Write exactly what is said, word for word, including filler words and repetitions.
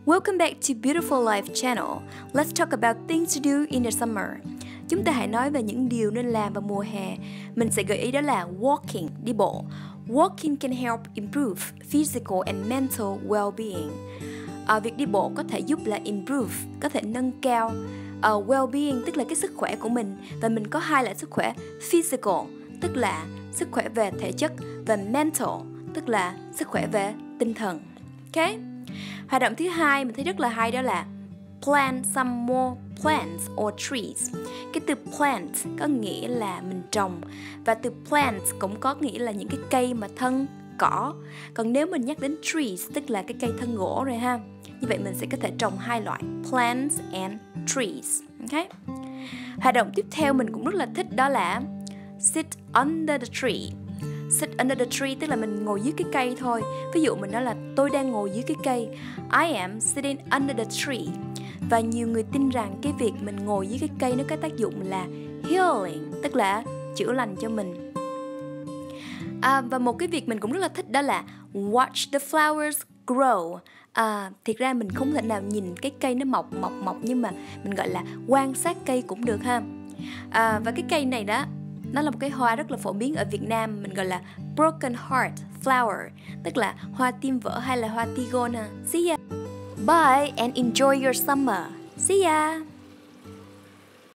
Welcome back to Beautiful Life Channel. Let's talk about things to do in the summer. Chúng ta hãy nói về những điều nên làm vào mùa hè. Mình sẽ gợi ý đó là walking, đi bộ. Walking can help improve physical and mental well-being. À, việc đi bộ có thể giúp là improve, có thể nâng cao uh, well-being, tức là cái sức khỏe của mình. Và mình có hai loại sức khỏe: physical, tức là sức khỏe về thể chất, và mental, tức là sức khỏe về tinh thần. Ok? Hoạt động thứ hai mình thấy rất là hay, đó là plant some more plants or trees. Cái từ plant có nghĩa là mình trồng, và từ plant cũng có nghĩa là những cái cây mà thân cỏ. Còn nếu mình nhắc đến trees tức là cái cây thân gỗ rồi ha. Như vậy mình sẽ có thể trồng hai loại, plants and trees. Ok. Hoạt động tiếp theo mình cũng rất là thích, đó là sit under the tree. Sit under the tree tức là mình ngồi dưới cái cây thôi. Ví dụ mình nói là tôi đang ngồi dưới cái cây, I am sitting under the tree. Và nhiều người tin rằng cái việc mình ngồi dưới cái cây nó có tác dụng là healing, tức là chữa lành cho mình. À, và một cái việc mình cũng rất là thích đó là watch the flowers grow. À, thiệt ra mình không thể nào nhìn cái cây nó mọc mọc mọc nhưng mà mình gọi là quan sát cây cũng được ha. À, và cái cây này đó, nó là một cái hoa rất là phổ biến ở Việt Nam, mình gọi là broken heart flower, tức là hoa tim vỡ hay là hoa tigon ha. See ya. Bye and enjoy your summer. See ya.